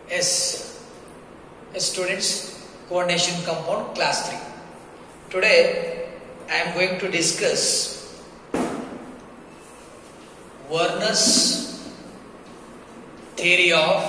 Yes, students, coordination compound class 3. Today I am going to discuss Werner's theory of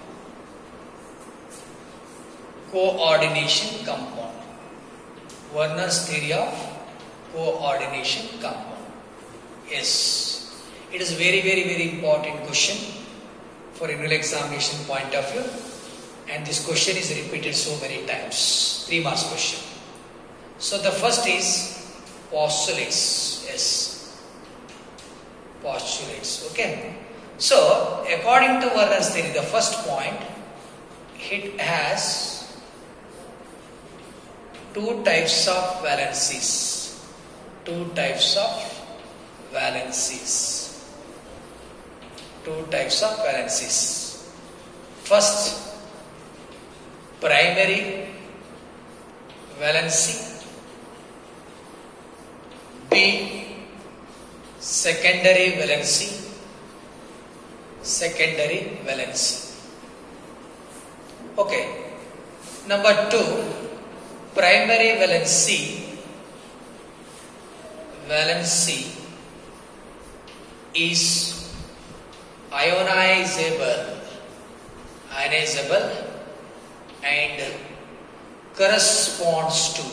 coordination compound. Werner's theory of coordination compound. Yes, it is very important question for annual examination point of view, and this question is repeated so many times. 3 marks question. So the first is postulates. Yes, postulates. Okay. So according to Werner's theory, the first point, it has 2 types of valencies. 2 types of valencies. 2 types of valencies. First, primary valency. B, secondary valency. Secondary valency. Okay. Number 2, primary valency. Valency is ionizable and corresponds to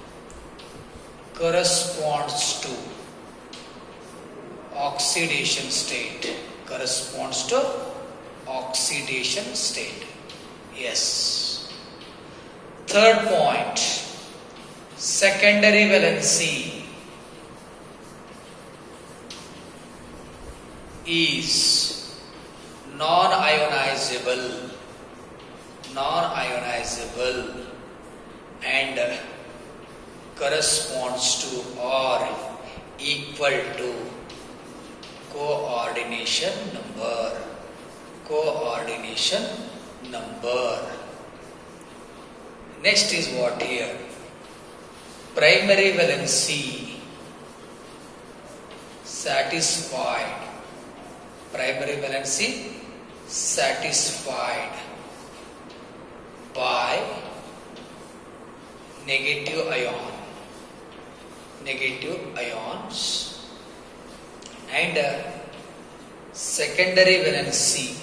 oxidation state. Corresponds to oxidation state. Yes. Third point, secondary valency is non-ionizable and corresponds to or equal to coordination number. Next is what here? Primary valency satisfied. Primary valency satisfied by negative ions, and secondary valency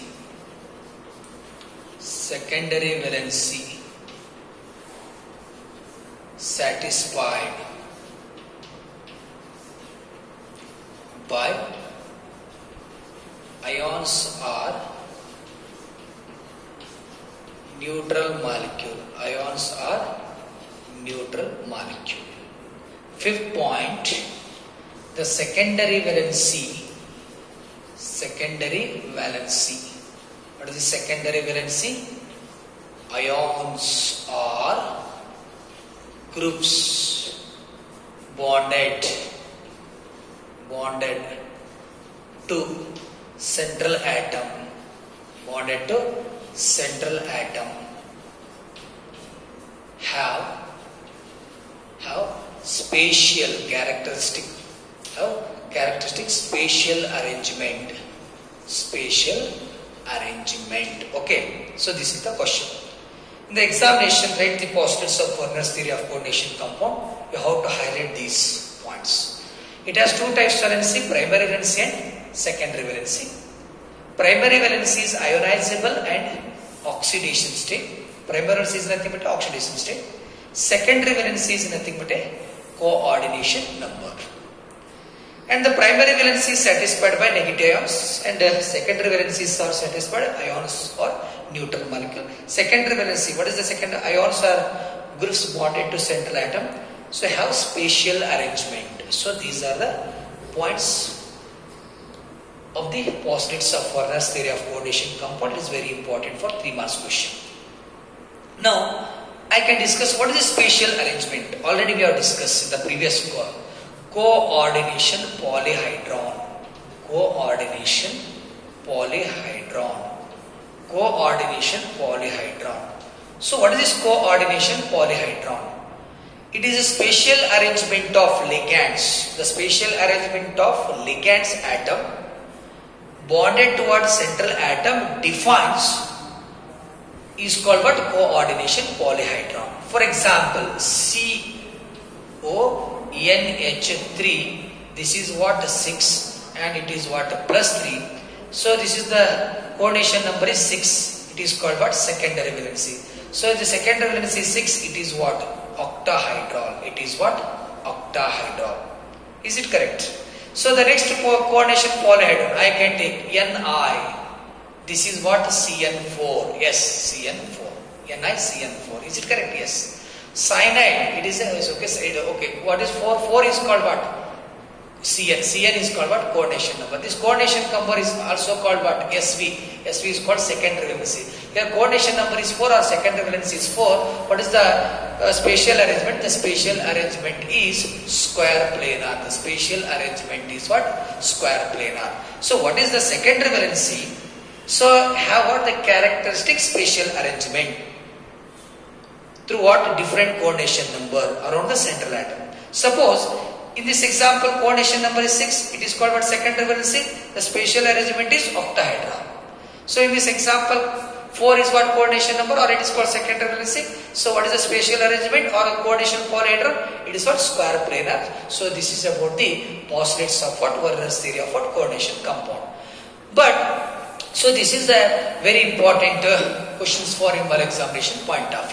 satisfied by ions are neutral molecule. Fifth point, the secondary valency. What is the secondary valency? Ions are groups bonded to central atom. Have spatial characteristic. Spatial arrangement. Okay. So this is the question. In the examination, write the postulates of Werner's theory of coordination compound. You have to highlight these points. It has 2 types of valency: primary valency and secondary valency. Primary valency is ionizable and oxidation state. Primary valency is nothing but oxidation state. Secondary valency is nothing but a coordination number. And the primary valency is satisfied by negative ions, and secondary valencies are satisfied by ions or neutral molecule. Secondary valency, what is the second? Ions are groups bonded to central atom, so have spatial arrangement. So these are the points of the postulates of Werner's theory of coordination compound. It is very important for 3 marks question. Now I can discuss what is the spatial arrangement. Already we have discussed in the previous call. Coordination polyhedron. So what is this coordination polyhedron? It is a spatial arrangement of ligands. The spatial arrangement of ligands atom bonded towards central atom defines is called what? Coordination polyhedron. For example, CONH3, this is what? 6, and it is what? Plus 3. So this is the coordination number is 6. It is called what? Secondary valency. So the secondary valency is 6. It is what? Octahedral. It is what? Octahedral. Is it correct? So the next coordination polyhedron I can take Ni. This is what? CN4. Yes, CN4. Ni CN4. Is it correct? Yes. Cyanide. It is okay. Okay. What is 4? 4 is called what? Cn. Cn is called what? Coordination number. This coordination number is also called what? SV. SV is called secondary valency. Here coordination number is 4 or secondary valency is 4. What is the spatial arrangement? The spatial arrangement is square planar. The spatial arrangement is what? Square planar. So what is the secondary valency? So have what? The characteristic spatial arrangement through what? Different coordination number around the central atom. Suppose in this example coordination number is 6. It is called what? Secondary valency. The spatial arrangement is octahedral. So in this example 4 is what? Coordination number, or it is called secondary valency. So what is the spatial arrangement or a coordination polyhedron? It is what? Square planar. So this is about the postulates of what? Werner's theory of what? Coordination compound. But so this is a very important questions for in one examination point of view.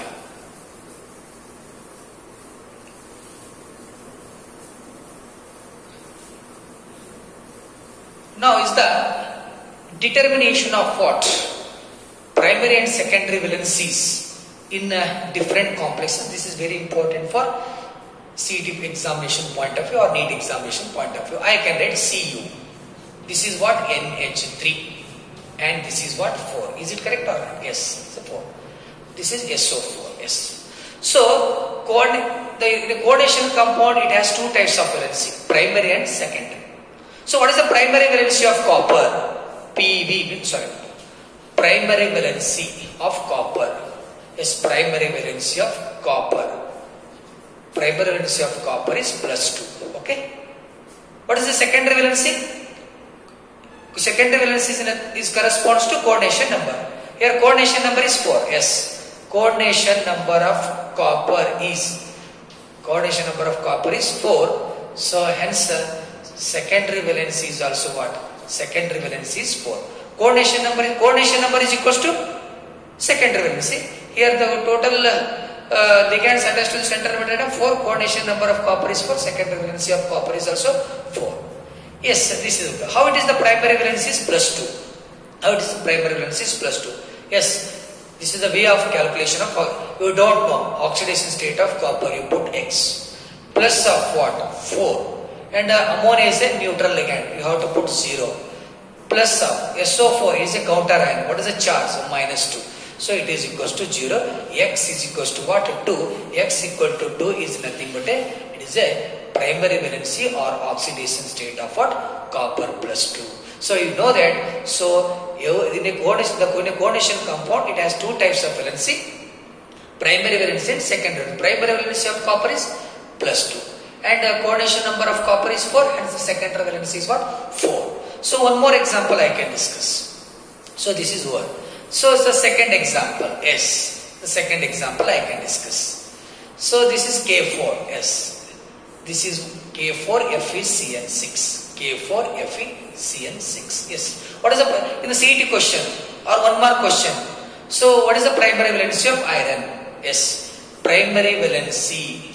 Now is the determination of what? Primary and secondary valencies in different complexes. This is very important for CET examination point of view or NEET examination point of view. I can write Cu. This is what? NH3. And this is what? 4. Is it correct or not? Yes, it's a 4. This is SO4. Yes. So, the coordination compound, it has two types of valency. Primary and secondary. So, what is the primary valency of copper? Primary valency of copper. Yes, primary valency of copper. Primary valency of copper is +2. Okay. What is the secondary valency? Secondary valency is corresponds to coordination number. Here coordination number is 4. Yes. Coordination number of copper is 4. So hence secondary valency is also what? Secondary valency is 4. Coordination number is equals to secondary valency. Here the total ligands attached to the central atom 4. Coordination number of copper is 4. Secondary valency of copper is also 4. Yes, this is how it is. The primary valency is +2. How it is the primary valency is +2. Yes, this is the way of calculation of. You don't know oxidation state of copper. You put X. Plus of what? 4. And ammonia is a neutral ligand. You have to put 0. Plus of SO4 is a counter ion. What is the charge? So -2. So it is equals to 0. X is equals to what? 2. X equal to 2 is nothing but it is a primary valency or oxidation state of what? Copper +2. So you know that. So in a coordination compound, it has two types of valency. Primary valency and secondary. Primary valency of copper is +2. And the coordination number of copper is 4. Hence the secondary valency is what? 4. So one more example I can discuss. So this is one. So it's the second example. Yes. The second example I can discuss. So this is K4. Yes. This is K4FeCN6. K4FeCN6. Yes. What is the in the CET question or one more question? So what is the primary valency of iron? Yes. Primary valency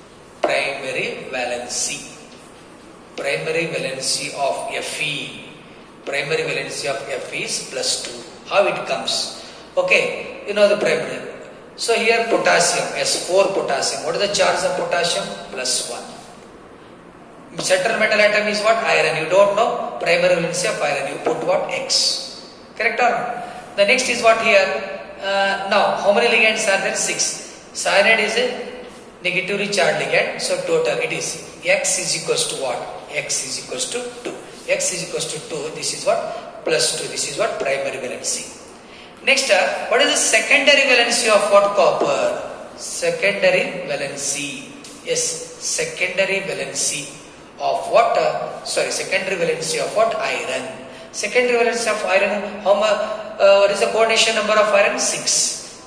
of Fe. Primary valency of Fe is +2. How it comes? Okay. You know the primary. So here potassium, S4 potassium. What is the charge of potassium? +1. Central metal atom is what? Iron. You don't know primary valency of iron. You put what? X. Correct or not? The next is what here? Now, how many ligands are there? 6. Cyanide is a negatively charged ligand. So total it is X is equals to what? X is equals to 2. X is equals to 2. This is what? +2. This is what? Primary valency. Next, what is the secondary valency of what? Copper. Secondary valency. Yes, secondary valency of what? Secondary valency of what? Iron. Secondary valency of iron. What is the coordination number of iron? 6.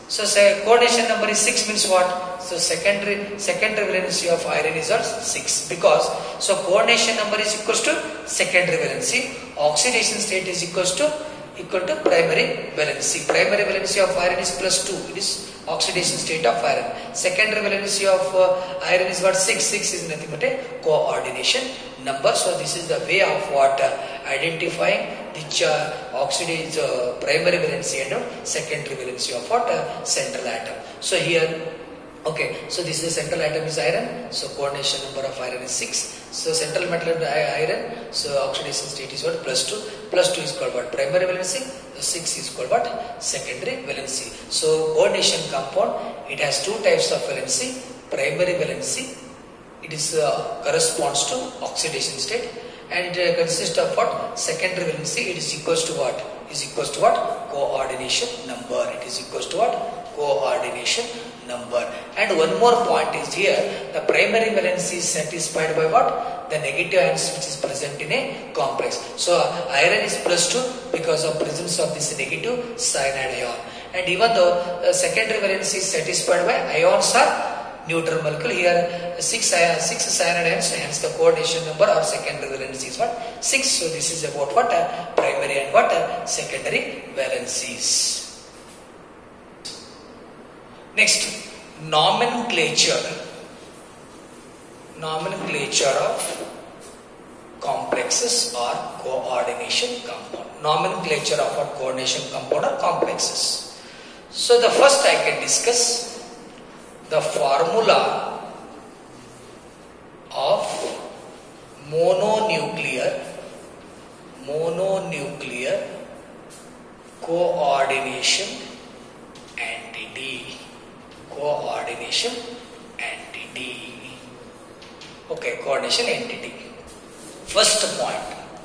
So say coordination number is 6 means what? So secondary valency of iron is what? 6, because so coordination number is equals to secondary valency, oxidation state is equal to primary valency. Primary valency of iron is +2. It is oxidation state of iron. Secondary valency of iron is what? 6. 6 is nothing but a coordination number. So this is the way of what identifying which oxidation primary valency and secondary valency of what central atom. So here, okay, so this is central atom is iron. So coordination number of iron is 6. So central metal of iron, so oxidation state is what? +2. +2 is called what? Primary valency. So 6 is called what? Secondary valency. So coordination compound, it has two types of valency. Primary valency, it is corresponds to oxidation state, and it consists of what? Secondary valency. It is equals to what? Is equals to what? Coordination number. It is equals to what? Coordination number. And one more point is here, the primary valency is satisfied by what? The negative ions which is present in a complex. So iron is +2 because of presence of this negative cyanide ion. And even though secondary valency is satisfied by ions are neutral molecule, here 6 cyanide ions, hence the coordination number or secondary valency is what? 6. So this is about what? Primary and what? Secondary valencies. Next, nomenclature of complexes or coordination compound. Nomenclature of what? Coordination compound or complexes. So the first I can discuss the formula of mononuclear coordination entity. Okay, coordination entity. First point,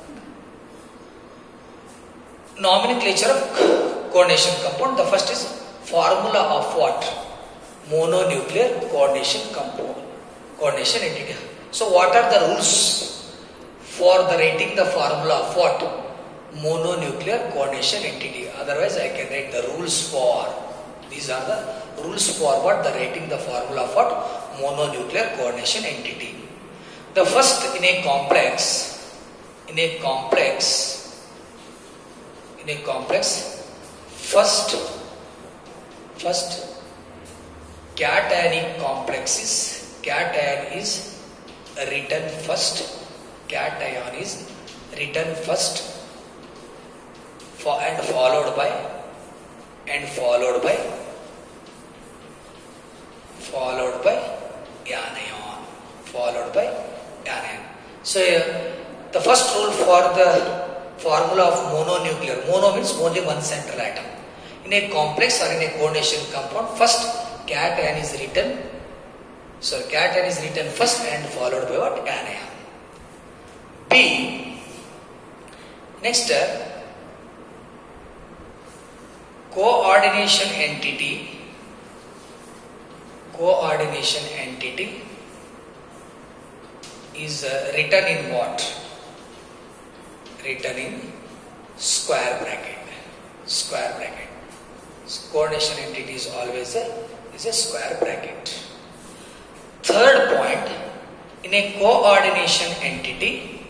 nomenclature of coordination compound. The first is formula of what? Mononuclear coordination compound, coordination entity. So what are the rules for the writing the formula of what? Mononuclear coordination entity. Otherwise I can write the rules for, these are the rules for what? The writing the formula of what? Mononuclear coordination entity. The first, in a complex, first cationic complexes, cation is written first, cation is written first, and followed by anion. So the first rule for the formula of mononuclear, mono means only one central atom. In a complex or in a coordination compound, first cation is written first and followed by what? Anion. B. Next, coordination entity is written in what? Written in square bracket. Coordination entity is always a square bracket. Third point, in a coordination entity,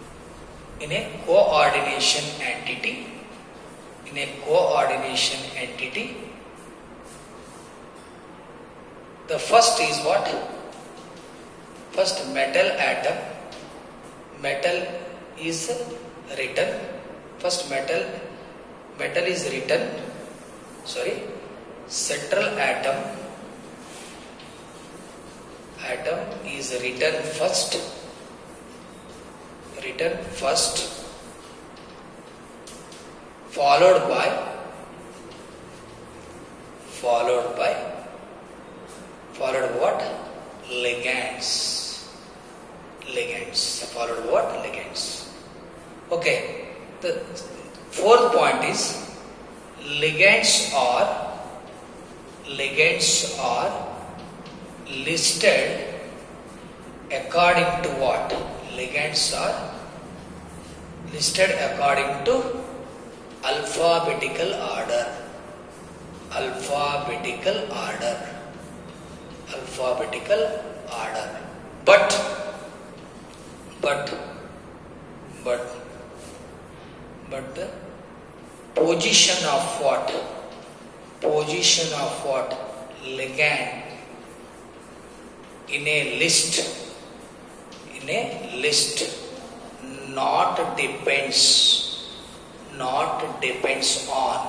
the first is what? First metal atom. Metal is written. First metal is written. Central atom is written first. Followed by what? Ligands. Followed by what? Ligands. Okay. The fourth point is ligands are listed according to what? Ligands are listed according to alphabetical order. alphabetical order. Alphabetical order. But the position of what? Position of what? Ligand in a list. In a list. Not depends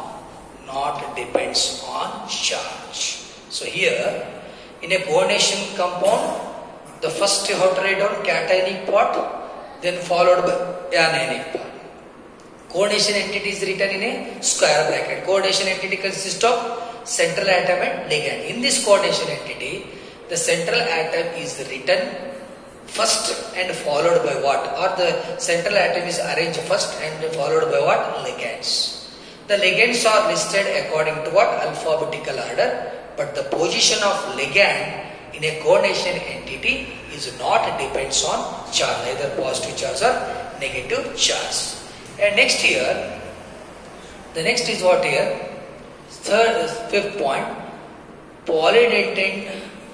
on charge. So here in a coordination compound, the first you have to write down cationic part, then followed by anionic part. Coordination entity is written in a square bracket. Coordination entity consists of central atom and ligand. In this coordination entity, the central atom is written first and followed by what? Or the central atom is arranged first and followed by what? Ligands. The ligands are listed according to what? Alphabetical order. But the position of ligand in a coordination entity is not depends on charge, either positive charge or negative charge. And next here, the next is what here? Fifth point, polydentate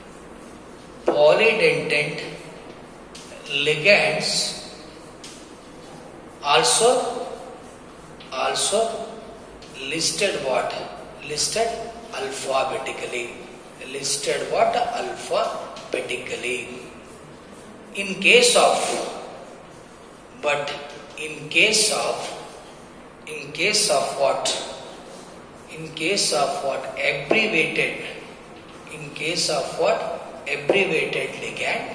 ligands also listed what? Listed alphabetically. Listed what? Alphabetically. In case of what? In case of what? Abbreviated. In case of what? Abbreviated ligand.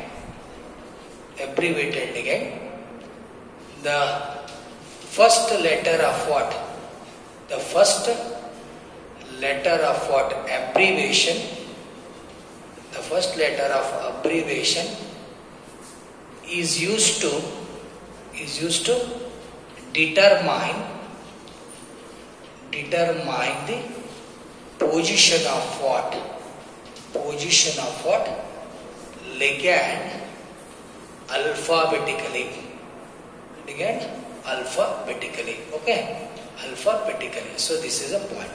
The first letter of what? The first letter of what? Abbreviation. The first letter of abbreviation is used to determine the position of what? Position of what? Ligand alphabetically. Ligand alphabetically. Okay? Alphabetically. So this is a point.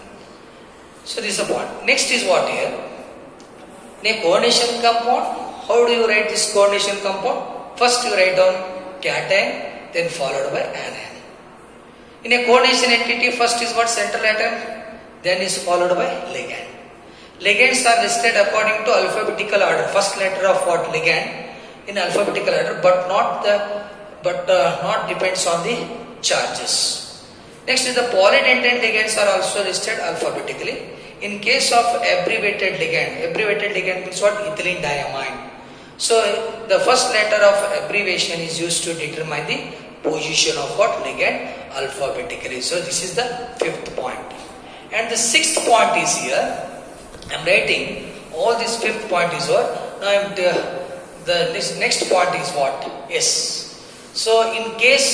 Next is what here? In a coordination compound, how do you write this coordination compound? First you write down cation, then followed by anion. In a coordination entity, first is what? Central atom, then is followed by ligand. Ligands are listed according to alphabetical order. First letter of what? Ligand in alphabetical order, but not depends on the charges. Next is the polydentate ligands are also listed alphabetically. In case of abbreviated ligand means what? Ethylene diamine. So the first letter of abbreviation is used to determine the position of what? Ligand alphabetically. So this is the fifth point. And the sixth point is here. I am writing all this fifth point is what? Now this next point is what? S. So in case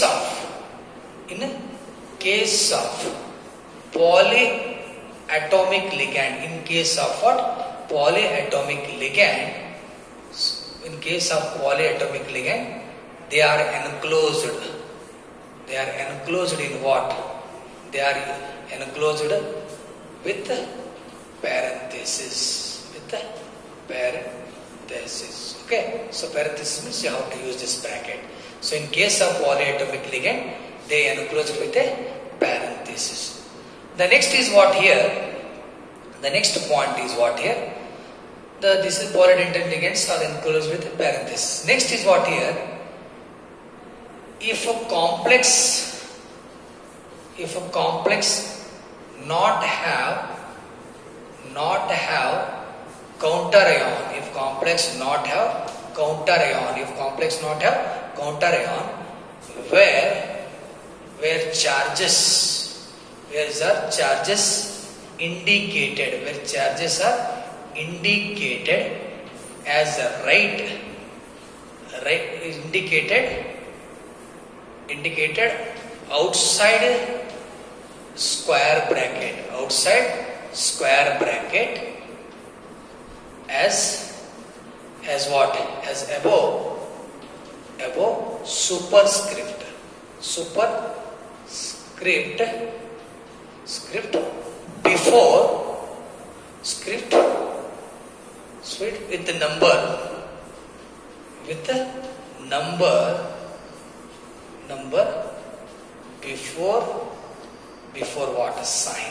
of polyatomic ligand, in case of what? Polyatomic ligand, in case of polyatomic ligand, they are enclosed. They are enclosed in what? They are enclosed with parenthesis. Okay, so parenthesis means you have to use this bracket. So in case of polyatomic ligand, they are enclosed with a parenthesis. The next is what here? The next point is what here? This is polydentate ligands are enclosed with a parenthesis. Next is what here? If a complex not have counter ion, if complex not have counter ion, where charges indicated, where charges are indicated as indicated outside square bracket as what? As above superscript before with the number before what sign,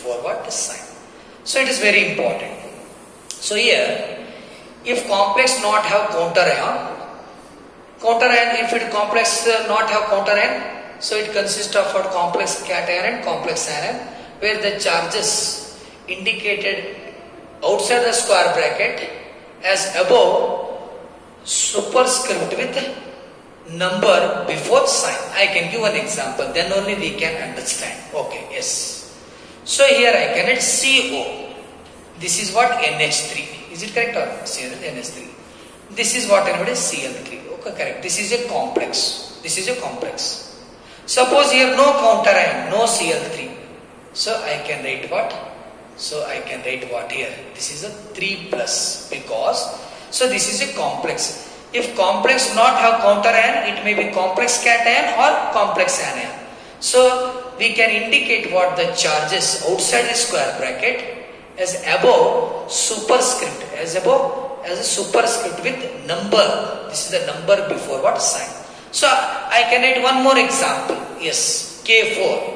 so it is very important. So here, if complex not have counter ion, if it complex not have counter ion, so it consists of what complex cation and complex anion, where the charges indicated outside the square bracket as above superscript with number before sign. I can give an example, then only we can understand. Okay, yes. So here I can write CO. This is what NH3. Is it correct or not? NH3. This is what anybody Cl3. Okay, correct. This is a complex. Suppose here no counter ion, no Cl3. So I can write what? Here? This is a 3 plus because, so this is a complex. If complex not have counter ion, it may be complex cation or complex anion. So we can indicate what the charges outside the square bracket as above superscript, as a superscript with number. This is the number before what sign. So I can write one more example. Yes, K4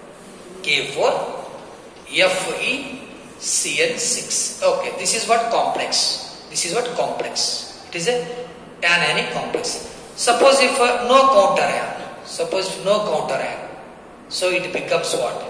FeCl6. Okay, this is what complex. It is a anionic complex. Suppose if no counter ion, so it becomes what?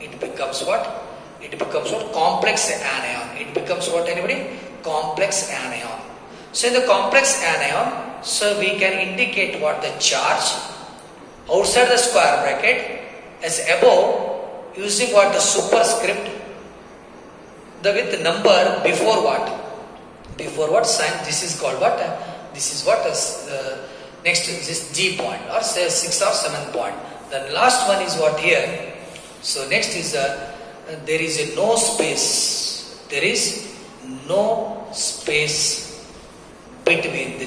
Complex anion. It becomes what, anybody? Complex anion. So in the complex anion, so we can indicate what the charge outside the square bracket as above using what the superscript with the number before what sign. This is called what? Next is this G point or say 6 or 7 point. The last one is what here. So next is there is no space. There is no space between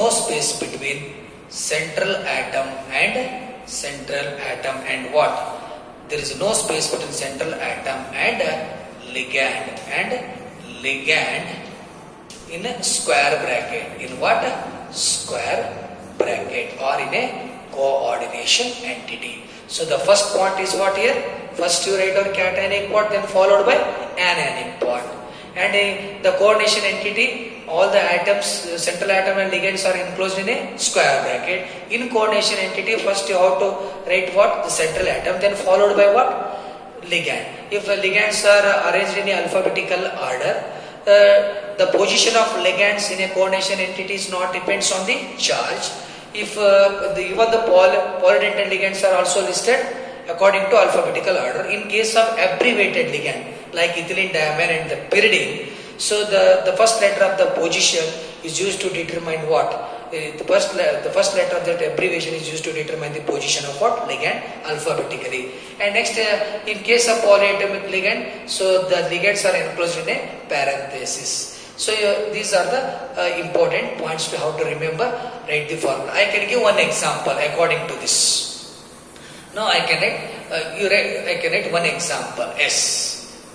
central atom and what? There is no space between central atom and ligand in a square bracket. In what? Square bracket or in a coordination entity. So the first point is what here? First you write on cationic part, then followed by anionic part. And the coordination entity, all the atoms, central atom and ligands are enclosed in a square bracket. In coordination entity, first you have to write what? The central atom, then followed by what? Ligand. If ligands are arranged in a alphabetical order, the position of ligands in a coordination entity is not depends on the charge. If even the polydendron ligands are also listed according to alphabetical order. In case of abbreviated ligand like ethylene, diamine and the pyridine, so the first letter of the position is used to determine what? The first letter of that abbreviation is used to determine the position of what? Ligand alphabetically. And next, in case of polyatomic ligand, so the ligands are enclosed in a parenthesis. So these are the important points to how to remember, write the formula. I can give one example according to this. Now I can write one example. S.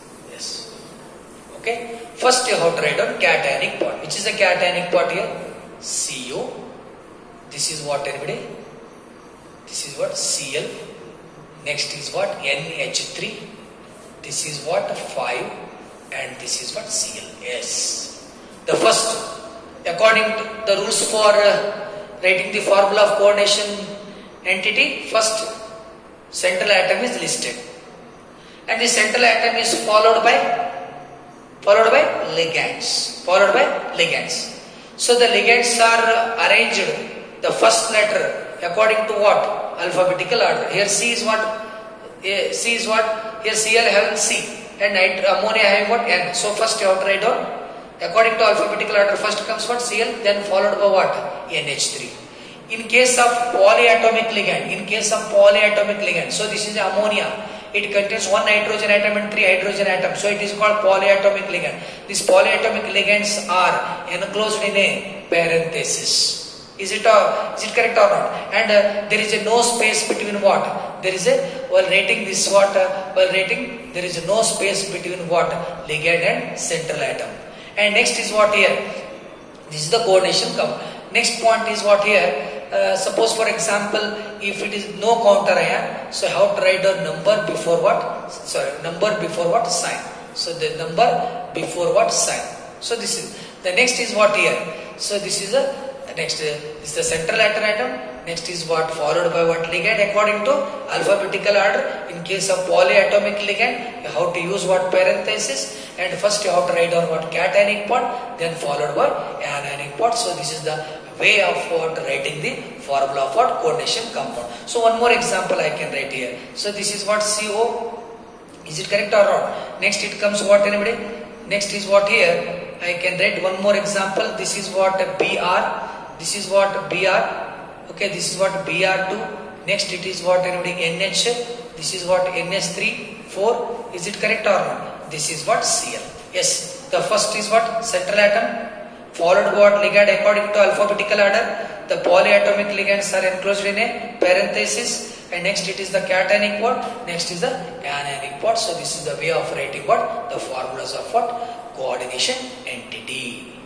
Okay. First you have to write on cationic part. Which is the cationic part here? CO. This is what, everybody? This is what? Cl. Next is what? NH3. This is what? 5. And this is what? Cl. S. The first, according to the rules for writing the formula of coordination entity, first central atom is listed. And the central atom is followed by ligands. So the ligands are arranged, the first letter according to what? Alphabetical order. Here C is what? Here Cl having C and ammonia having what? N. So first you have to write down according to alphabetical order. First comes what? Cl, then followed by what? NH3. In case of polyatomic ligand, so this is ammonia. It contains 1 nitrogen atom and 3 hydrogen atoms. So it is called polyatomic ligand. These polyatomic ligands are enclosed in a parenthesis. Is it correct or not? And there is no space between what? There is there is no space between what? Ligand and central atom. And next is what here? This is the coordination compound. Next point is what here? Suppose for example, if it is no counter ion, so how to write the number before what? Sorry, number before what? Sign. So the number before what? Sign. So this is the next is what here? So this is the next. This is the central atom. Next is what? Followed by what? Ligand according to alphabetical order. In case of polyatomic ligand, you have to use what? Parenthesis. And first you have to write down what? Cationic part, then followed by anionic part. So this is the way of what? Writing the formula of what? Coordination compound. So one more example I can write here. So this is what? CO. Is it correct or not? Next it comes what? Anybody? Next is what here? I can write one more example. This is what? BR. This is what? BR. Okay, this is what? BR2. Next it is what? Anybody? NH. This is what? NH3, 4. Is it correct or not? This is what? Cl. Yes. The first is what? Central atom. Followed by what? Ligand according to alphabetical order. The polyatomic ligands are enclosed in a parenthesis. And next it is the cationic part. Next is the anionic part. So this is the way of writing what? The formulas of what? Coordination entity.